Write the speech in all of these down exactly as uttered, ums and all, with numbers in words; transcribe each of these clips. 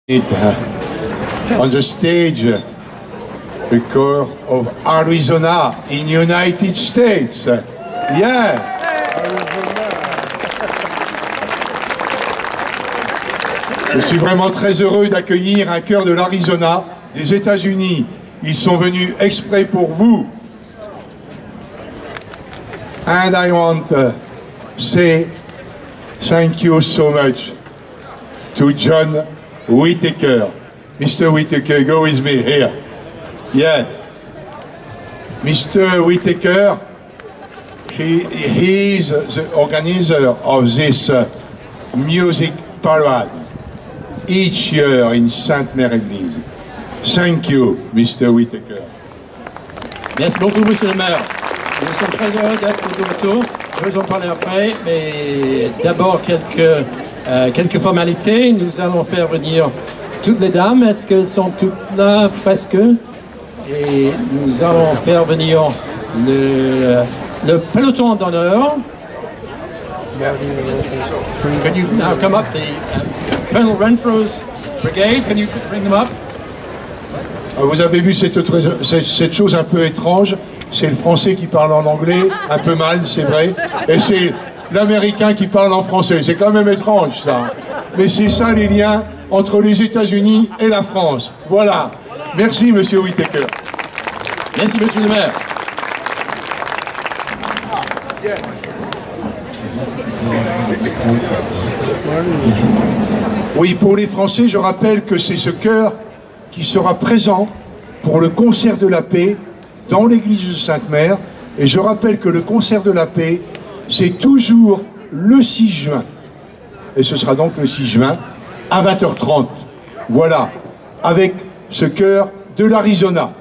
It, uh, on the stage, uh, the choir of Arizona in United States. Uh, yeah. Je suis vraiment très heureux d'accueillir un chœur de l'Arizona, des États-Unis. Ils sont venus exprès pour vous. And I want to say thank you so much to John Whitaker. Mister Whitaker, go with me here. Yes. Mister Whitaker, he, he is the organizer of this uh, music parade each year in Sainte-Mère-Église. Thank you, Mister Whitaker. Merci beaucoup, Monsieur le maire. Nous sommes très heureux d'être de retour. Nous en parler après, mais d'abord quelques, euh, quelques formalités. Nous allons faire venir toutes les dames. Est-ce qu'elles sont toutes là, presque? Et nous allons faire venir le, le peloton d'honneur. Can you now come up, the uh, Colonel Renfrew's brigade? Can you bring them up? Vous avez vu cette, cette, cette chose un peu étrange, c'est le français qui parle en anglais, un peu mal, c'est vrai, et c'est l'américain qui parle en français. C'est quand même étrange, ça. Mais c'est ça les liens entre les États-Unis et la France. Voilà. Merci, Monsieur Whitaker. Merci, Monsieur le maire. Oui, pour les Français, je rappelle que c'est ce chœur qui sera présent pour le concert de la paix dans l'église de Sainte-Mère. Et je rappelle que le concert de la paix, c'est toujours le six juin. Et ce sera donc le six juin à vingt heures trente. Voilà, avec ce chœur de l'Arizona.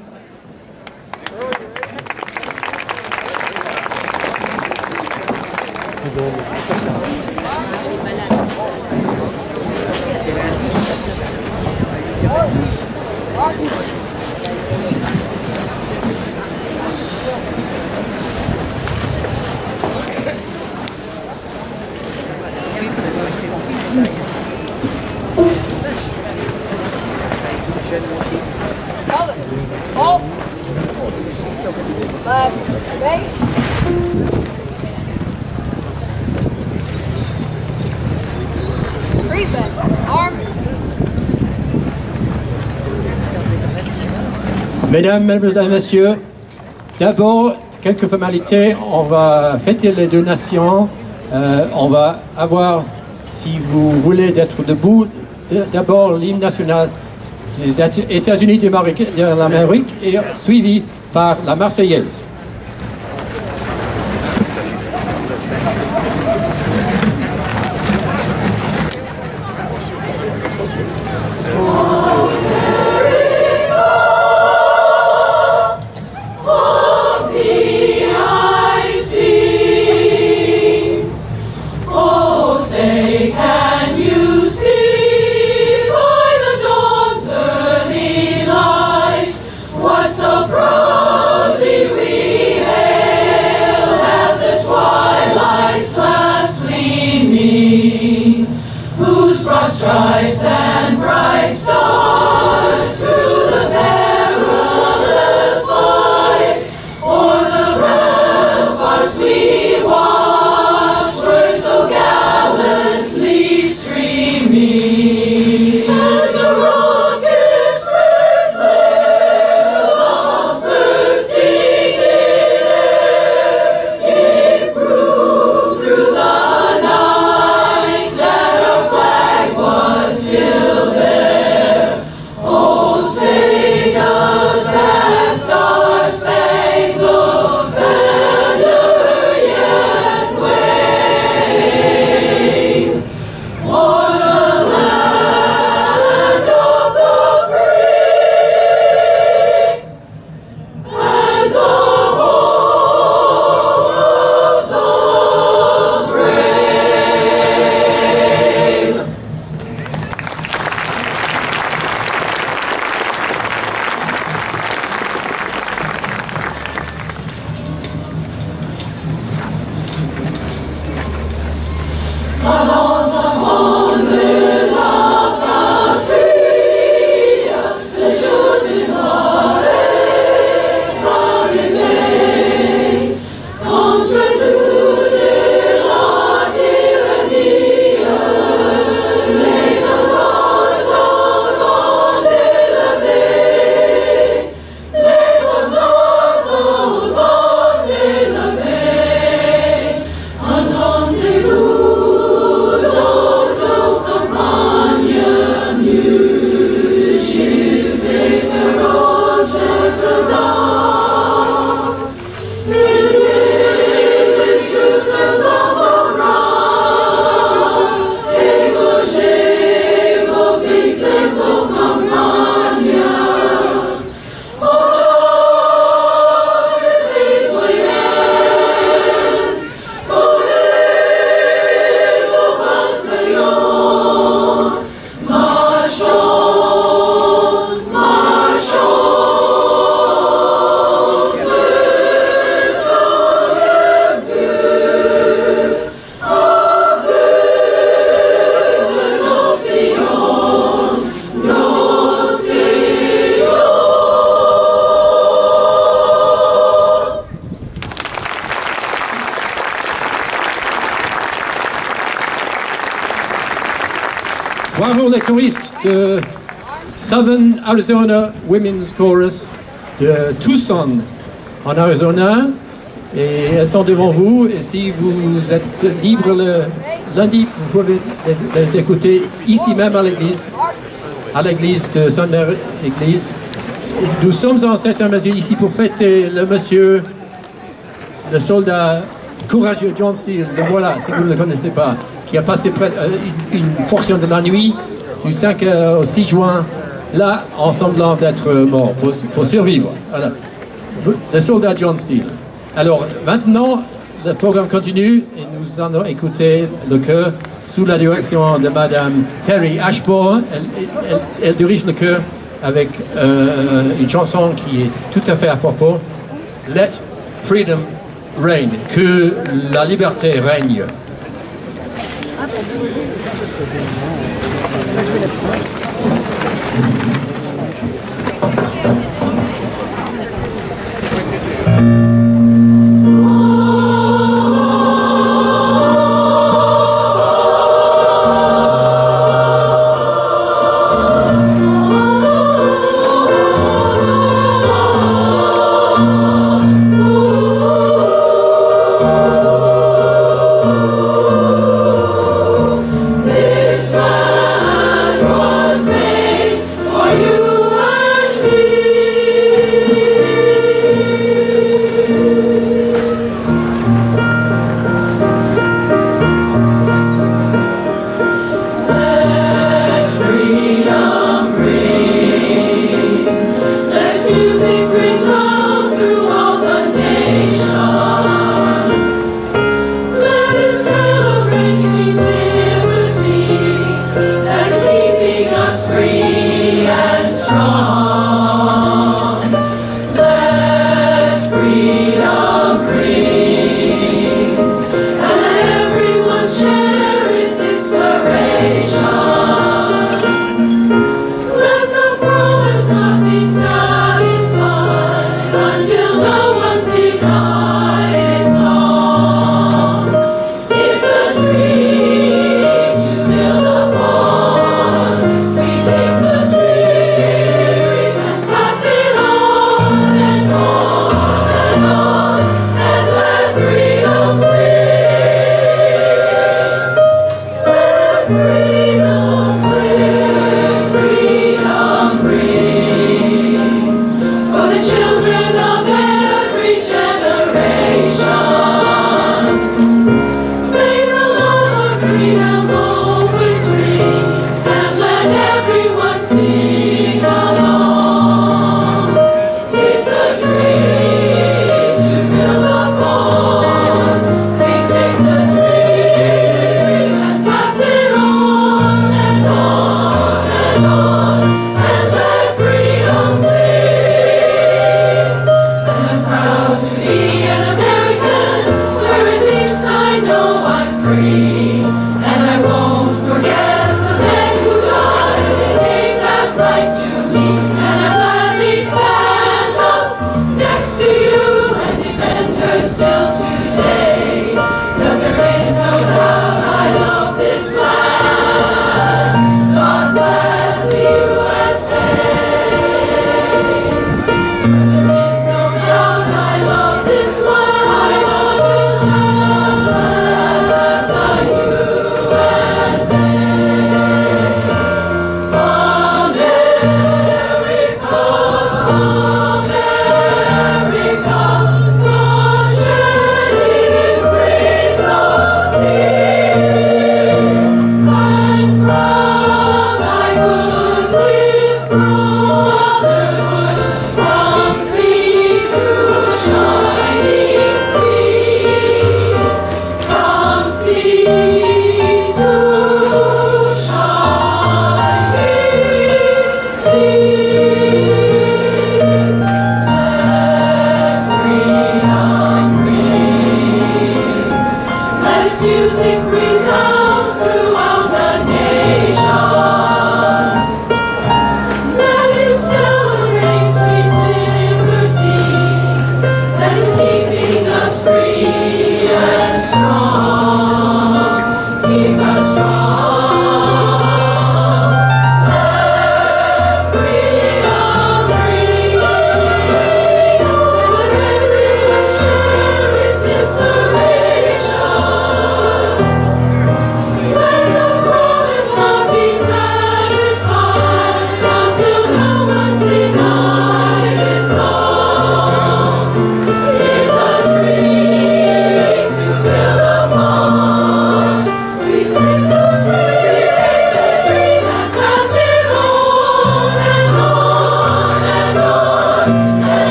Mesdames, Mesdemoiselles et Messieurs, d'abord, quelques formalités. On va fêter les deux nations. Euh, on va avoir, si vous voulez d'être debout, d'abord l'hymne national des États-Unis de l'Amérique et suivi par la Marseillaise. We choristes de Southern Arizona Women's Chorus de Tucson, en Arizona. Et elles sont devant vous. Et si vous êtes libre le lundi, vous pouvez les, les écouter ici même à l'église, à l'église de Sainte-Mère Église. Nous sommes en certaine mesure ici pour fêter le monsieur, le soldat courageux John Steele, le voilà, si vous ne le connaissez pas, qui a passé près, euh, une, une portion de la nuit du cinq au six juin, là, en semblant d'être mort, pour, pour survivre. Voilà. Le soldat John Steele. Alors, maintenant, le programme continue et nous allons écouter le chœur sous la direction de Madame Terry Ashmore. Elle, elle, elle dirige le chœur avec euh, une chanson qui est tout à fait à propos, Let Freedom Reign, que la liberté règne. This land was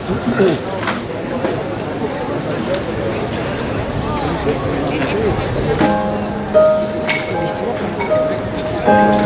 Thank you.